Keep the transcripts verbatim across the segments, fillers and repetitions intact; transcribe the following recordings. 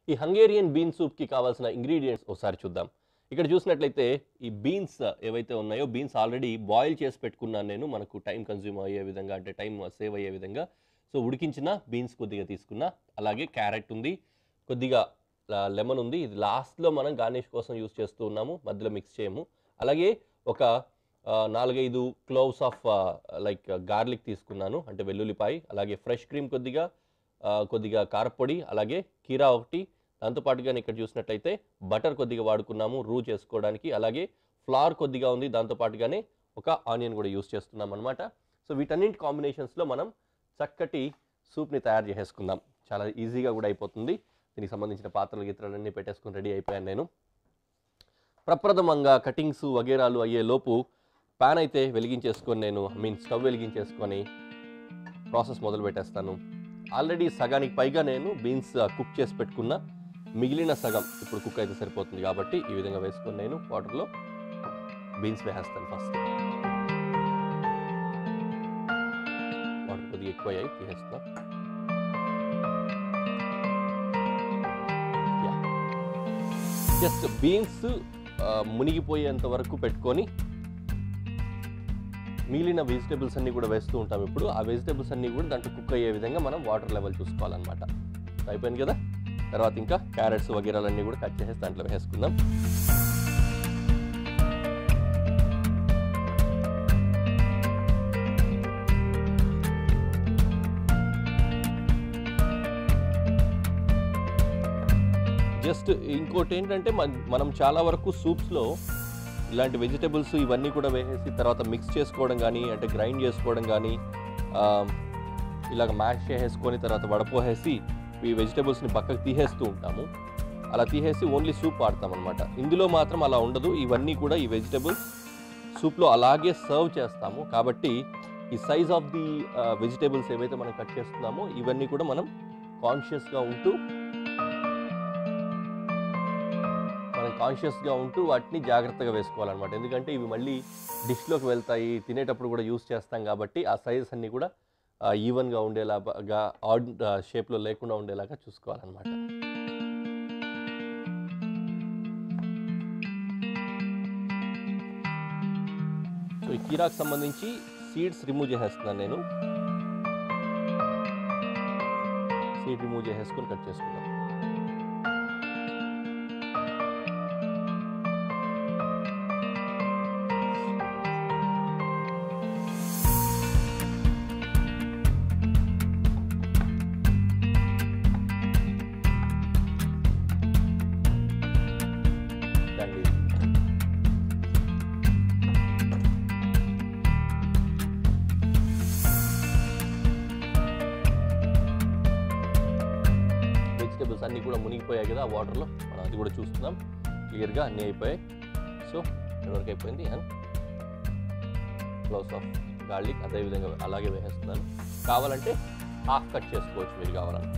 ఈ Hungarian been సూప్కి కావాల్సిన ingredients ఒకసారి చూద్దాం. ఇక్కడ చూసినట్లయితే ఈ బీన్స్ ఏవైతే ఉన్నాయో బీన్స్ ఆల్రెడీ బాయిల్ చేసి పెట్టుకున్నాను నేను, మనకు టైం కన్జ్యూమ్ అయ్యే విధంగా, అంటే టైం సేవ్ అయ్యే విధంగా. సో ఉడికించిన బీన్స్ కొద్దిగా తీసుకున్నా, అలాగే క్యారెట్ ఉంది, కొద్దిగా లెమన్ ఉంది, ఇది లాస్ట్లో మనం గార్నిష్ కోసం యూస్ చేస్తూ ఉన్నాము, మధ్యలో మిక్స్ చేయము. అలాగే ఒక నాలుగైదు క్లోవ్స్ ఆఫ్ లైక్ గార్లిక్ తీసుకున్నాను, అంటే వెల్లుల్లిపాయ. అలాగే ఫ్రెష్ క్రీమ్ కొద్దిగా, కొద్దిగా కారపొడి, అలాగే కీరా ఒకటి. దాంతోపాటుగా ఇక్కడ చూసినట్లయితే బటర్ కొద్దిగా వాడుకున్నాము రూ చేసుకోవడానికి. అలాగే ఫ్లవర్ కొద్దిగా ఉంది, దాంతోపాటుగానే ఒక ఆనియన్ కూడా యూస్ చేస్తున్నాం అనమాట. సో వీటన్నింటి కాంబినేషన్స్లో మనం చక్కటి సూప్ని తయారు చేసేసుకుందాం. చాలా ఈజీగా కూడా అయిపోతుంది. దీనికి సంబంధించిన పాత్రలు గీత్రలన్నీ పెట్టేసుకుని రెడీ అయిపోయాను నేను. ప్రప్రథమంగా కటింగ్స్ వగేరాలు అయ్యే లోపు ప్యాన్ అయితే వెలిగించేసుకొని నేను ఐ మీన్ స్టవ్ వెలిగించేసుకొని ప్రాసెస్ మొదలు పెట్టేస్తాను. ఆల్రెడీ సగానికి పైగా నేను బీన్స్ కుక్ చేసి పెట్టుకున్న, మిగిలిన సగం ఇప్పుడు కుక్ అయితే సరిపోతుంది కాబట్టి ఈ విధంగా వేసుకొని నేను వాటర్లో బీన్స్ వేసేస్తాను. ఫస్ట్ వాటర్ కొద్దిగా ఎక్కువ అయ్యాయి, తీసేస్తాను. జస్ట్ బీన్స్ మునిగిపోయేంత వరకు పెట్టుకొని మిగిలిన వెజిటేబుల్స్ అన్నీ కూడా వేస్తూ ఉంటాం. ఇప్పుడు ఆ వెజిటేబుల్స్ అన్నీ కూడా దాంట్లో కుక్ అయ్యే విధంగా మనం వాటర్ లెవెల్ చూసుకోవాలన్నమాట. అయిపోయింది కదా. తర్వాత ఇంకా క్యారెట్స్ వగేరాలన్నీ కూడా కట్ చేసేసి దాంట్లో వేసుకుందాం. జస్ట్ ఇంకోటి ఏంటంటే మనం చాలా వరకు సూప్స్లో ఇలాంటి వెజిటేబుల్స్ ఇవన్నీ కూడా వేసేసి తర్వాత మిక్స్ చేసుకోవడం కానీ, అంటే గ్రైండ్ చేసుకోవడం కానీ, ఇలాగ మ్యాష్ చేసేసుకొని తర్వాత వడపోసేసి ఈ వెజిటేబుల్స్ని పక్కకు తీసేస్తూ ఉంటాము. అలా తీసేసి ఓన్లీ సూప్ వాడతాం అనమాట. ఇందులో మాత్రం అలా ఉండదు. ఇవన్నీ కూడా ఈ వెజిటేబుల్స్ సూప్లో అలాగే సర్వ్ చేస్తాము. కాబట్టి ఈ సైజ్ ఆఫ్ ది వెజిటేబుల్స్ ఏవైతే మనం కట్ చేస్తున్నామో ఇవన్నీ కూడా మనం కాన్షియస్గా ఉంటూ మనం కాన్షియస్గా ఉంటూ వాటిని జాగ్రత్తగా వేసుకోవాలన్నమాట. ఎందుకంటే ఇవి మళ్ళీ డిష్లోకి వెళ్తాయి, తినేటప్పుడు కూడా యూస్ చేస్తాం కాబట్టి ఆ సైజెస్ అన్నీ కూడా ఈవెన్గా ఉండేలాగా, ఆడ్ షేప్లో లేకుండా ఉండేలాగా చూసుకోవాలన్నమాట. సో ఈ కీరాకు సంబంధించి సీడ్స్ రిమూవ్ చేసేస్తున్నాను నేను. సీడ్ రిమూవ్ చేసేసుకొని కట్ చేసుకున్నాను. వెజిటేబుల్స్ అన్నీ కూడా మునిగిపోయాయి కదా ఆ వాటర్లో, మనం అది కూడా చూస్తున్నాం క్లియర్గా, అన్నీ అయిపోయాయి. సో ఎవరికి అయిపోయింది. అండ్ క్లోవ్స్ ఆఫ్ గార్లిక్ అదేవిధంగా అలాగే వేసేస్తున్నాను. కావాలంటే హాఫ్ కట్ చేసుకోవచ్చు మీరు కావాలనుకున్నట్లయితే.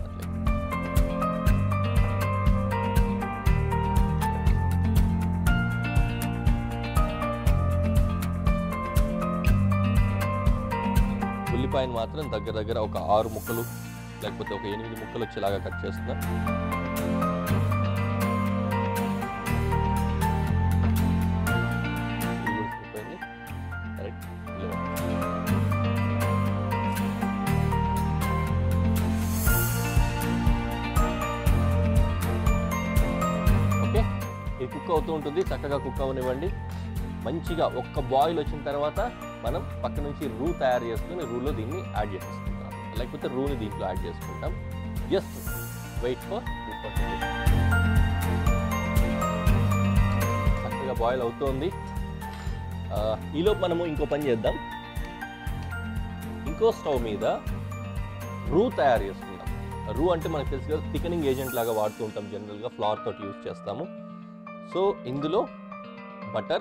ఉల్లిపాయను మాత్రం దగ్గర దగ్గర ఒక ఆరు ముక్కలు లేకపోతే ఒక ఎనిమిది ముక్కలు వచ్చేలాగా కట్ చేస్తున్నా. ఓకే, ఇది కుక్ అవుతూ ఉంటుంది, చక్కగా కుక్ అవనివ్వండి. మంచిగా ఒక్క బాయిల్ వచ్చిన తర్వాత మనం పక్క నుంచి రూ తయారు చేసుకుని రూలో దీన్ని యాడ్ చేసేసుకుంటాం, లేకపోతే రూని దీంట్లో యాడ్ చేసుకుంటాం. జస్ట్ వెయిట్ ఫర్ చక్కగా బాయిల్ అవుతుంది. ఈలోపు మనము ఇంకో పని చేద్దాం. ఇంకో స్టవ్ మీద రూ తయారు చేసుకుందాం. రూ అంటే మనకు తెలుసు కదా, థికనింగ్ ఏజెంట్ లాగా వాడుతూ ఉంటాం, జనరల్గా ఫ్లవర్ తోటి యూజ్ చేస్తాము. సో ఇందులో బటర్,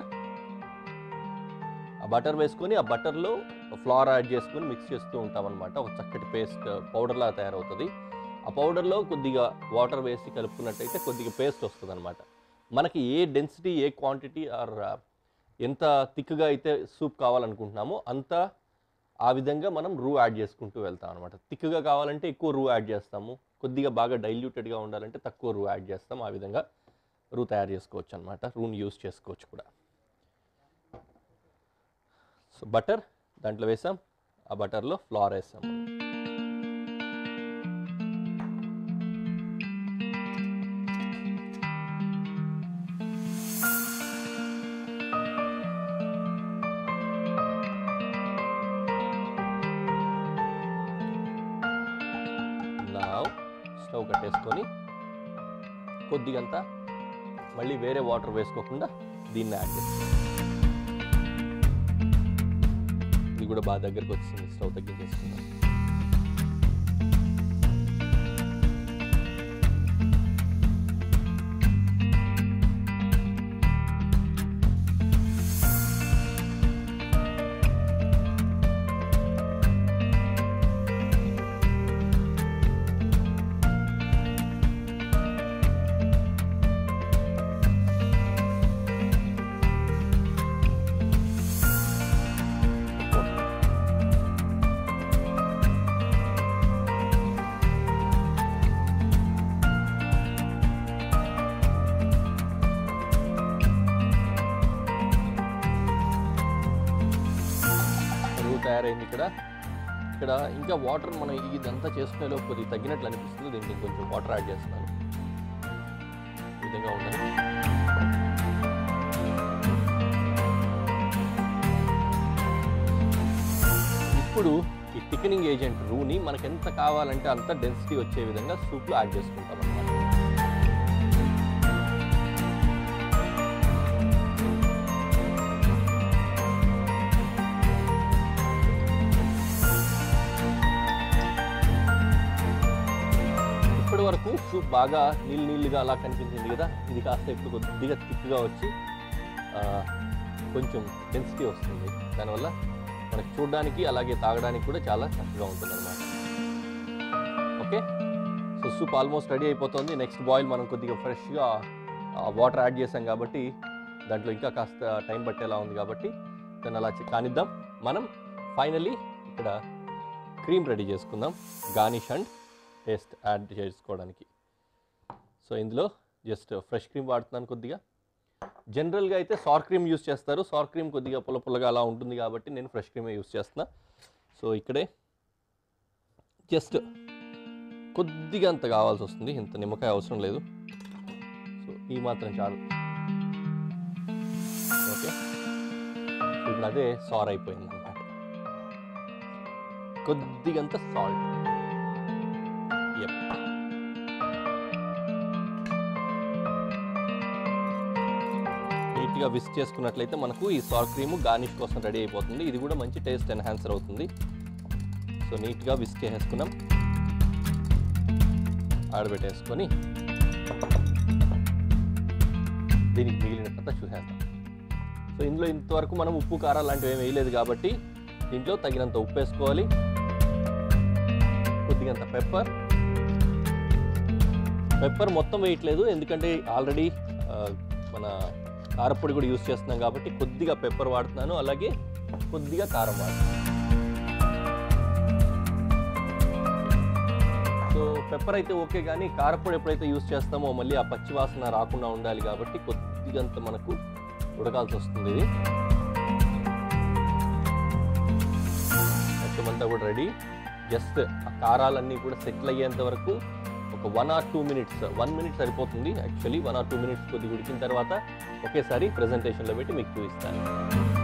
ఆ బటర్ వేసుకొని ఆ బటర్లో ఫ్లవర్ యాడ్ చేసుకొని మిక్స్ చేస్తూ ఉంటాం అనమాట. ఒక చక్కటి పేస్ట్ పౌడర్లా తయారవుతుంది. ఆ పౌడర్లో కొద్దిగా వాటర్ వేసి కలుపుకున్నట్టయితే కొద్దిగా పేస్ట్ వస్తుంది అనమాట. మనకి ఏ డెన్సిటీ, ఏ క్వాంటిటీ ఆర్ ఎంత థిక్గా అయితే సూప్ కావాలనుకుంటున్నామో అంత ఆ విధంగా మనం రూ యాడ్ చేసుకుంటూ వెళ్తాం అనమాట. థిక్గా కావాలంటే ఎక్కువ రూ యాడ్ చేస్తాము, కొద్దిగా బాగా డైల్యూటెడ్గా ఉండాలంటే తక్కువ రూ యాడ్ చేస్తాం. ఆ విధంగా రూ తయారు చేసుకోవచ్చు అనమాట. రూని యూస్ చేసుకోవచ్చు కూడా. సో బటర్ దాంట్లో వేసాం. ఆ బటర్లో ఫ్లవర్ వేసాం. స్టవ్ కట్టేసుకొని కొద్దిగంత మళ్ళీ వేరే వాటర్ వేసుకోకుండా దీన్ని యాడ్ చేస్తాం. ఇది కూడా బాగా దగ్గరకు వచ్చింది. స్టవ్ తగ్గించేసుకుందాం. తయారైంది. ఇక్కడ ఇక్కడ ఇంకా వాటర్ మనం ఇదంతా చేసుకునే లోపు కొద్దిగా తగ్గినట్లు అనిపిస్తుంది. దీనికి కొంచెం వాటర్ యాడ్ చేస్తున్నాను. ఈ విధంగా ఉండాలి. ఇప్పుడు ఈ థికనింగ్ ఏజెంట్ రూని మనకు ఎంత కావాలంటే అంత డెన్సిటీ వచ్చే విధంగా సూప్లో యాడ్ చేసుకుంటాం అన్నమాట. వరకు సూప్ బాగా నీళ్ళు నీళ్ళుగా అలా కనిపించింది కదా. ఇది కాస్త ఇప్పుడు కొద్దిగా థిక్గా వచ్చి కొంచెం డెన్సిటీ వస్తుంది. దానివల్ల మనకు చూడడానికి అలాగే తాగడానికి కూడా చాలా చక్కగా ఉంటుంది అన్నమాట. Okay, so soup almost ready అయిపోతుంది. నెక్స్ట్ బాయిల్ మనం కొద్దిగా ఫ్రెష్గా వాటర్ యాడ్ చేసాం కాబట్టి దాంట్లో ఇంకా కాస్త టైం పట్టేలా ఉంది కాబట్టి దాన్ని అలా కానిద్దాం. మనం ఫైనలీ ఇక్కడ క్రీమ్ రెడీ చేసుకుందాం గార్నిష్ అండ్ టేస్ట్ యాడ్ చేసుకోవడానికి. సో ఇందులో జస్ట్ ఫ్రెష్ క్రీమ్ వాడుతున్నాను కొద్దిగా. జనరల్గా అయితే సార్ క్రీమ్ యూస్ చేస్తారు. సార్ క్రీమ్ కొద్దిగా పుల్ల పుల్లగా అలా ఉంటుంది కాబట్టి నేను ఫ్రెష్ క్రీమే యూస్ చేస్తున్నా. సో ఇక్కడే జస్ట్ కొద్దిగా అంత కావాల్సి వస్తుంది. ఇంత నిమ్మకాయ అవసరం లేదు. సో ఈ మాత్రం చాలు. ఓకే, ఇప్పుడు అదే సార్ అయిపోయింది అన్నమాట. కొద్దిగంత సాల్ట్. నీట్గా విస్క్ చేసుకున్నట్లయితే మనకు ఈ సార్ క్రీమ్ గార్నిష్ కోసం రెడీ అయిపోతుంది. ఇది కూడా మంచి టేస్ట్ ఎన్హాన్సర్ అవుతుంది. సో నీట్గా విస్క్ చేసేసుకున్నాం. ఆడబెట్టేసుకొని దీనికి మిగిలినంత చూసేస్తాం. సో ఇందులో ఇంతవరకు మనం ఉప్పు కారాలు లాంటివి ఏమి వేయలేదు కాబట్టి దీంట్లో తగినంత ఉప్పు వేసుకోవాలి. కొద్దిగంత పెప్పర్. పెప్పర్ మొత్తం వేయట్లేదు ఎందుకంటే ఆల్రెడీ మన కారపొడి కూడా యూస్ చేస్తున్నాం కాబట్టి కొద్దిగా పెప్పర్ వాడుతున్నాను. అలాగే కొద్దిగా కారం వాడుతున్నాను. సో పెప్పర్ అయితే ఓకే, కానీ కారపొడి ఎప్పుడైతే యూస్ చేస్తామో మళ్ళీ ఆ పచ్చి వాసన రాకుండా ఉండాలి కాబట్టి కొద్దిగంత మనకు ఉడకాల్సి వస్తుంది. ఇది మొత్తం అంతా కూడా రెడీ. జస్ట్ ఆ కారాలన్నీ కూడా సెటిల్ అయ్యేంత వరకు ఒక one or two minutes one minute సరిపోతుంది. Actually one or two minutes కొద్దిగా ఉడికిన తర్వాత ఒకేసారి ప్రెజెంటేషన్లో పెట్టి మీకు చూపిస్తాను.